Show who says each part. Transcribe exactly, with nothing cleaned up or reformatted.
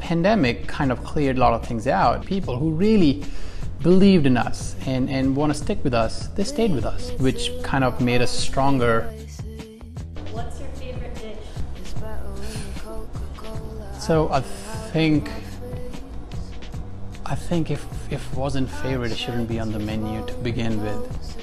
Speaker 1: pandemic kind of cleared a lot of things out. People who really believed in us and, and want to stick with us, they stayed with us, which kind of made us stronger.
Speaker 2: What's your favorite dish?
Speaker 1: So I think, I think if, if it wasn't favorite, it shouldn't be on the menu to begin with.